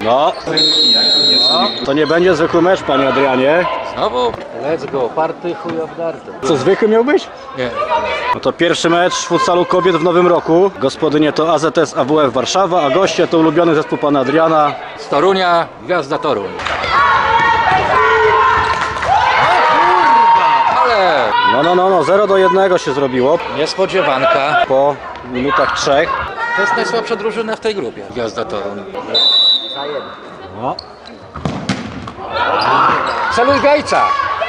No. To nie będzie zwykły mecz, panie Adrianie. Znowu? Let's go, party chuj obdarty. Co, zwykły miał być? Nie. No to pierwszy mecz futsalu kobiet w nowym roku. Gospodynie to AZS AWF Warszawa, a goście to ulubiony zespół pana Adriana. Z Torunia, Gwiazda Toruń. Ale No, 0-1 się zrobiło niespodziewanka. po minutach 3. To jest najsłabsza drużyna w tej grupie. Gwiazda Toruń. No. Celuj Gajca!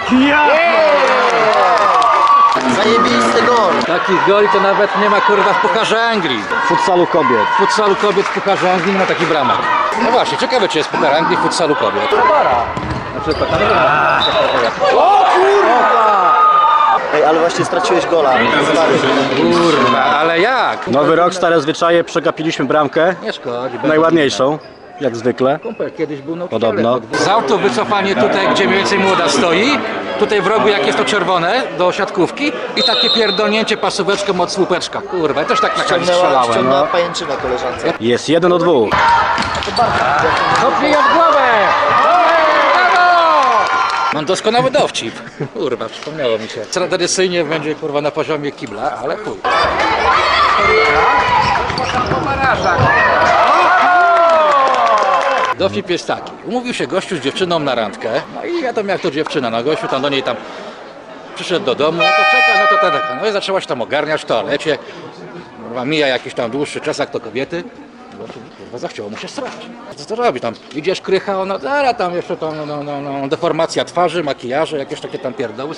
Zajebisty gol! Takich goli to nawet nie ma kurwa w Pucharze Anglii. Futsalu kobiet. W futsalu kobiet w Pucharze Anglii nie ma takich bramek. No właśnie, ciekawe czy jest Puchar Anglii w futsalu kobiet. Na przykład tam O kurwa! Ej, ale właśnie straciłeś gola. kurwa, ale jak? Nowy rok, stare zwyczaje, przegapiliśmy bramkę. Nie szkodzi. Najładniejszą, jak zwykle. Kumpel kiedyś był Podobno. Z auto wycofanie tutaj, gdzie mniej więcej młoda stoi. Tutaj w rogu, jak jest to czerwone, do siatkówki. I takie pierdolnięcie pasóweczką od słupeczka. Kurwa, ja też tak na koniec strzelałem. Ściągnęła pajęczynę koleżance. Jest 1-2. Kopnij w głowę! Mam doskonały dowcip. Kurwa, przypomniało mi się. Tradycyjnie będzie kurwa na poziomie kibla, ale chuj. Dowcip jest taki. Umówił się gościu z dziewczyną na randkę. No i wiadomo jak to dziewczyna. No gościu tam do niej tam przyszedł do domu, no to czeka, no to tak. No i zaczęła się tam ogarniać w toalecie. Kurwa, mija jakiś tam dłuższy czas jak to kobiety. Kurwa, zachciało mu się srać. Co to robi tam? Idziesz krycha, ona zaraz tam jeszcze tam, deformacja twarzy, makijaże, jakieś takie tam pierdoły.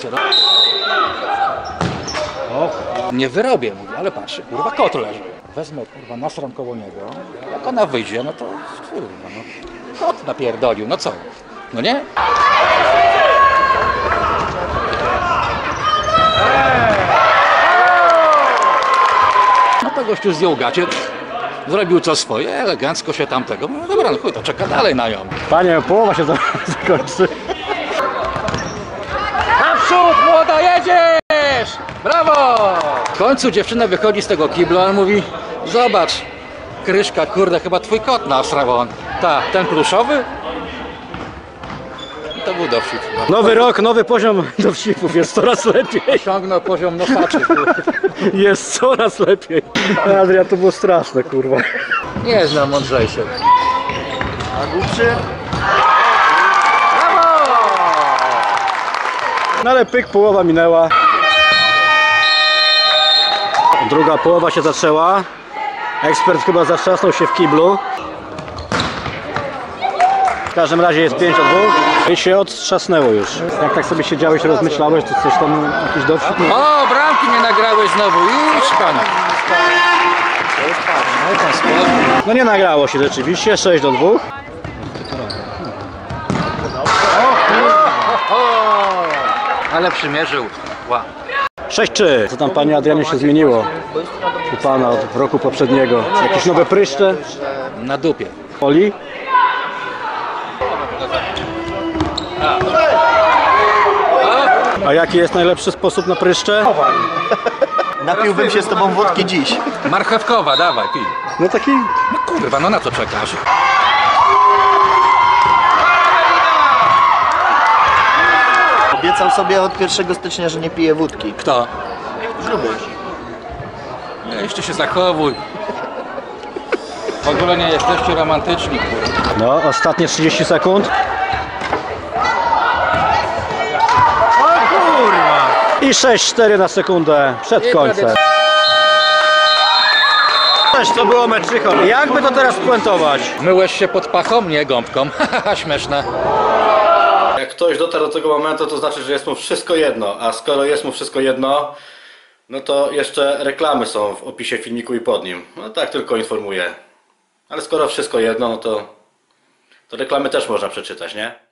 Nie wyrobię, mówię, ale patrzę, kurwa, kot leży. Wezmę, kurwa, nasram koło niego, jak ona wyjdzie, no to, kurwa, no, kot napierdolił, no co? No nie? No to gościu zdjął gacie, zrobił co swoje, elegancko się tamtego. No dobra, no chuj, to czeka dalej na nią. Panie, połowa się zakończy. Naprzód, młoda, jedziesz! Brawo! W końcu dziewczyna wychodzi z tego kibla, on mówi, zobacz, Kryszka, kurde, chyba twój kot nasrał on. Ta, ten pluszowy? I to był dowcip. Nowy rok, nowy poziom dowcipów, jest coraz lepiej. Osiągnął poziom nosaczy. Jest coraz lepiej. Adrian, to było straszne, kurwa. Nie znam mądrzejszych. A głupszy? No ale pyk, połowa minęła. Druga połowa się zaczęła. Ekspert chyba zatrzasnął się w kiblu. W każdym razie jest 5-2 i się odtrzasnęło już. Jak tak sobie siedziałeś, rozmyślałeś, to coś tam, jakiś dowcip? O, bramki nie nagrałeś znowu, idź pan. No pan spokój. No nie nagrało się rzeczywiście, 6-2. Ale przymierzył. Wow. 6-3. Co tam, panie Adrianie, się zmieniło u pana od roku poprzedniego? Jakieś nowe pryszcze? Na dupie. Oli? A jaki jest najlepszy sposób na pryszcze? Napiłbym się z tobą wódki dziś. Marchewkowa, dawaj, pij. No taki... No kurwa, no na co czekasz? Obiecał sobie od 1 stycznia, że nie pije wódki. Kto? Grubuś. Jeszcze się zachowuj. W ogóle nie jesteście romantyczni, kurwa. No, ostatnie 30 sekund. I 6-4 na sekundę przed końcem. To było meczycho. Jakby to teraz spuentować? Myłeś się pod pachą? Nie gąbką. Haha, śmieszne. Jak ktoś dotarł do tego momentu, to znaczy, że jest mu wszystko jedno. A skoro jest mu wszystko jedno, no to jeszcze reklamy są w opisie filmiku i pod nim. No tak tylko informuję. Ale skoro wszystko jedno, no to reklamy też można przeczytać, nie?